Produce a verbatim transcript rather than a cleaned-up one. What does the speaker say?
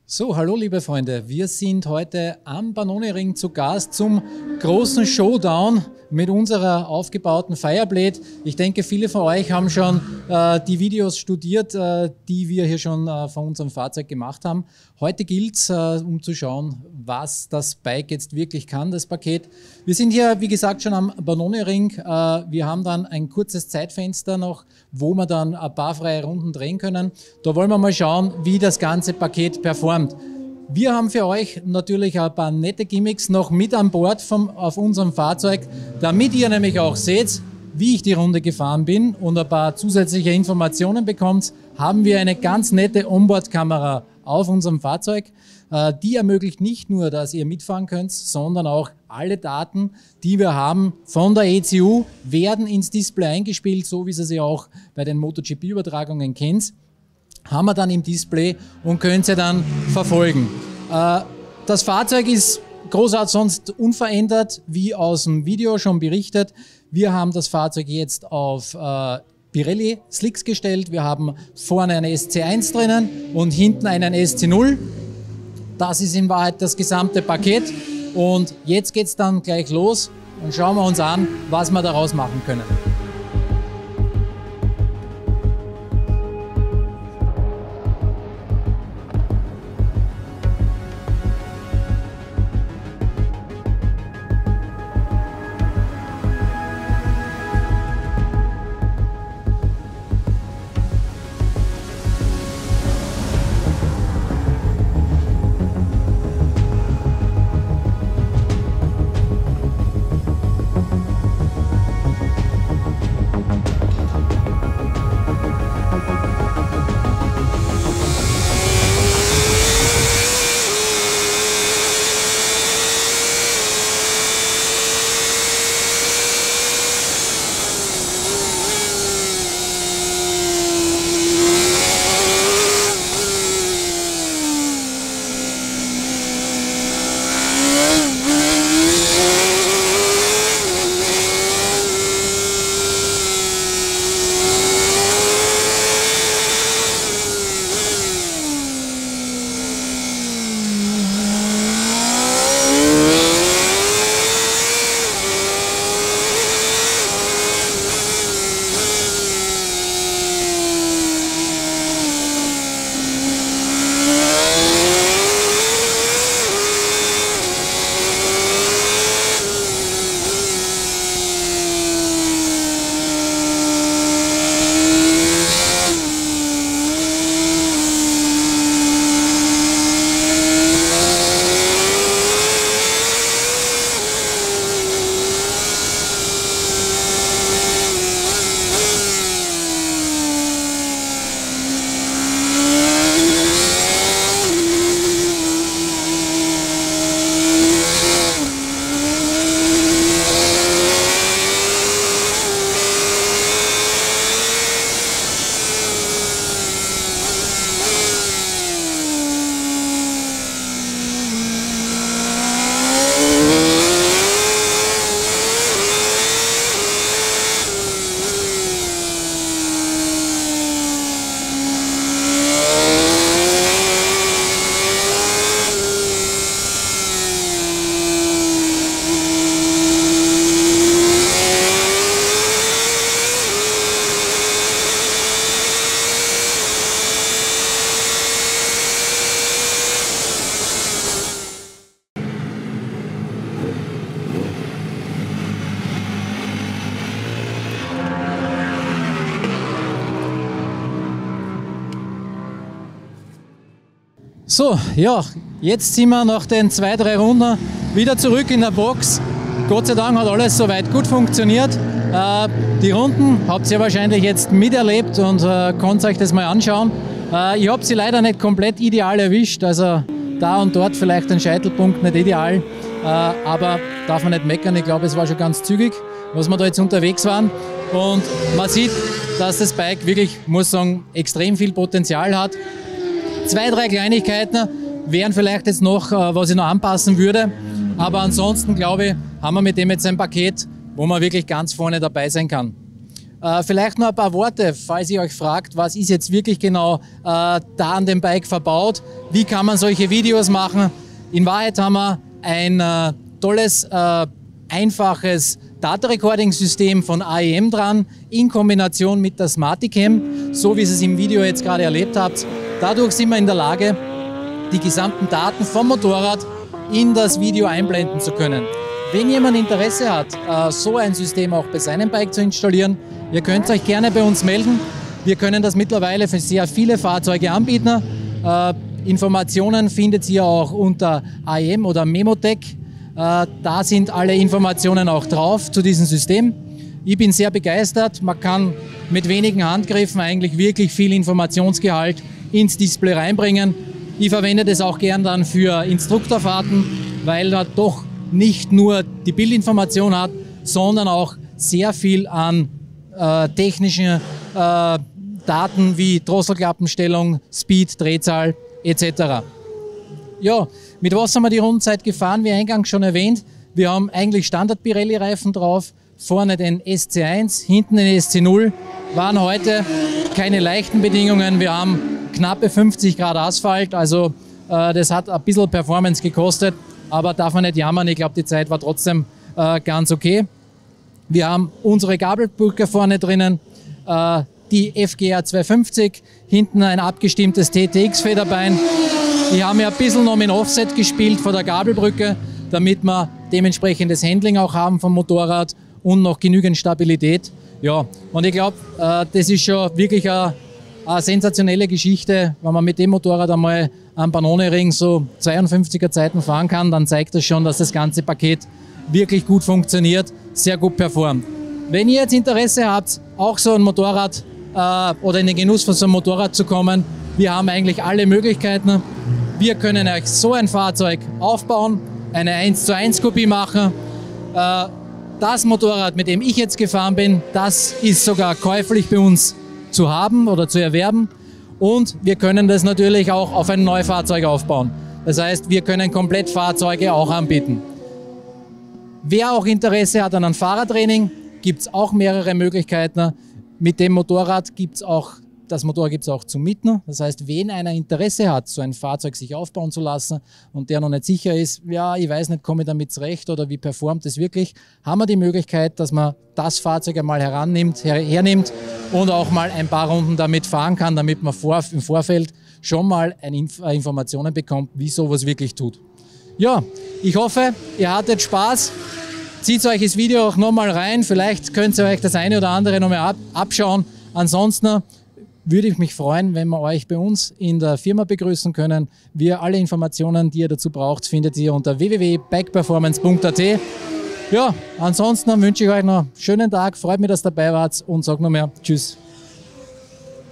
So, hallo liebe Freunde, wir sind heute am Bannoni-Ring zu Gast zum großen Showdown mit unserer aufgebauten Fireblade. Ich denke, viele von euch haben schon äh, die Videos studiert, äh, die wir hier schon äh, von unserem Fahrzeug gemacht haben. Heute gilt es, äh, um zu schauen, was das Bike jetzt wirklich kann, das Paket. Wir sind hier, wie gesagt, schon am Bannoni-Ring. Äh, wir haben dann ein kurzes Zeitfenster noch, wo wir dann ein paar freie Runden drehen können. Da wollen wir mal schauen, wie das ganze Paket performt. Wir haben für euch natürlich ein paar nette Gimmicks noch mit an Bord vom, auf unserem Fahrzeug, damit ihr nämlich auch seht, wie ich die Runde gefahren bin und ein paar zusätzliche Informationen bekommt, haben wir eine ganz nette Onboard-Kamera auf unserem Fahrzeug. Die ermöglicht nicht nur, dass ihr mitfahren könnt, sondern auch alle Daten, die wir haben von der E C U, werden ins Display eingespielt, so wie ihr sie auch bei den MotoGP-Übertragungen kennt. Haben wir dann im Display und können sie dann verfolgen. Das Fahrzeug ist großartig sonst unverändert, wie aus dem Video schon berichtet. Wir haben das Fahrzeug jetzt auf Pirelli Slicks gestellt. Wir haben vorne eine S C eins drinnen und hinten einen S C null. Das ist in Wahrheit das gesamte Paket. Und jetzt geht es dann gleich los und schauen wir uns an, was wir daraus machen können. So, ja, jetzt sind wir nach den zwei, drei Runden wieder zurück in der Box. Gott sei Dank hat alles soweit gut funktioniert. Äh, die Runden habt ihr wahrscheinlich jetzt miterlebt und äh, könnt euch das mal anschauen. Äh, ich habe sie leider nicht komplett ideal erwischt, also da und dort vielleicht ein Scheitelpunkt nicht ideal, äh, aber darf man nicht meckern. Ich glaube, es war schon ganz zügig, was wir da jetzt unterwegs waren. Und man sieht, dass das Bike wirklich, muss sagen, extrem viel Potenzial hat. Zwei, drei Kleinigkeiten wären vielleicht jetzt noch, was ich noch anpassen würde. Aber ansonsten, glaube ich, haben wir mit dem jetzt ein Paket, wo man wirklich ganz vorne dabei sein kann. Äh, vielleicht noch ein paar Worte, falls ihr euch fragt, was ist jetzt wirklich genau äh, da an dem Bike verbaut, wie kann man solche Videos machen. In Wahrheit haben wir ein äh, tolles, äh, einfaches Data-Recording-System von A E M dran, in Kombination mit der Smarticam, so wie ihr es im Video jetzt gerade erlebt habt. Dadurch sind wir in der Lage, die gesamten Daten vom Motorrad in das Video einblenden zu können. Wenn jemand Interesse hat, so ein System auch bei seinem Bike zu installieren, ihr könnt euch gerne bei uns melden. Wir können das mittlerweile für sehr viele Fahrzeuge anbieten. Informationen findet ihr auch unter A E M oder Memotech. Da sind alle Informationen auch drauf zu diesem System. Ich bin sehr begeistert. Man kann mit wenigen Handgriffen eigentlich wirklich viel Informationsgehalt ins Display reinbringen. Ich verwende das auch gern dann für Instruktorfahrten, weil er doch nicht nur die Bildinformation hat, sondern auch sehr viel an äh, technischen äh, Daten wie Drosselklappenstellung, Speed, Drehzahl et cetera. Ja, mit was haben wir die Rundenzeit gefahren? Wie eingangs schon erwähnt, wir haben eigentlich Standard-Pirelli-Reifen drauf, vorne den S C eins, hinten den S C null, waren heute keine leichten Bedingungen. Wir haben knappe fünfzig Grad Asphalt, also äh, das hat ein bisschen Performance gekostet, aber darf man nicht jammern, ich glaube, die Zeit war trotzdem äh, ganz okay. Wir haben unsere Gabelbrücke vorne drinnen, äh, die F G R zweihundertfünfzig, hinten ein abgestimmtes T T X-Federbein. Ich habe mir ein bisschen noch mit Offset gespielt vor der Gabelbrücke, damit wir dementsprechendes Handling auch haben vom Motorrad und noch genügend Stabilität. Ja, und ich glaube, äh, das ist schon wirklich eine, eine sensationelle Geschichte. Wenn man mit dem Motorrad einmal am Pannone-Ring so zweiundfünfziger Zeiten fahren kann, dann zeigt das schon, dass das ganze Paket wirklich gut funktioniert, sehr gut performt. Wenn ihr jetzt Interesse habt, auch so ein Motorrad äh, oder in den Genuss von so einem Motorrad zu kommen, wir haben eigentlich alle Möglichkeiten. Wir können euch so ein Fahrzeug aufbauen, eine eins zu eins Kopie machen. Äh, das Motorrad, mit dem ich jetzt gefahren bin, das ist sogar käuflich bei uns zu haben oder zu erwerben. Und wir können das natürlich auch auf ein Neufahrzeug aufbauen. Das heißt, wir können komplett Fahrzeuge auch anbieten. Wer auch Interesse hat an einem Fahrertraining, gibt es auch mehrere Möglichkeiten. Mit dem Motorrad gibt es auch, das Motorrad gibt es auch zum Mieten. Das heißt, wenn einer Interesse hat, so ein Fahrzeug sich aufbauen zu lassen und der noch nicht sicher ist, ja, ich weiß nicht, komme ich damit zurecht oder wie performt es wirklich, haben wir die Möglichkeit, dass man das Fahrzeug einmal herannimmt, her, hernimmt und auch mal ein paar Runden damit fahren kann, damit man vor, im Vorfeld schon mal eine Inf Informationen bekommt, wie sowas wirklich tut. Ja, ich hoffe, ihr hattet Spaß. Zieht euch das Video auch nochmal rein. Vielleicht könnt ihr euch das eine oder andere nochmal ab abschauen. Ansonsten würde ich mich freuen, wenn wir euch bei uns in der Firma begrüßen können. Wir alle Informationen, die ihr dazu braucht, findet ihr unter w w w punkt bike performance punkt a t. Ja, ansonsten wünsche ich euch noch einen schönen Tag. Freut mich, dass ihr dabei wart und sage noch mehr Tschüss.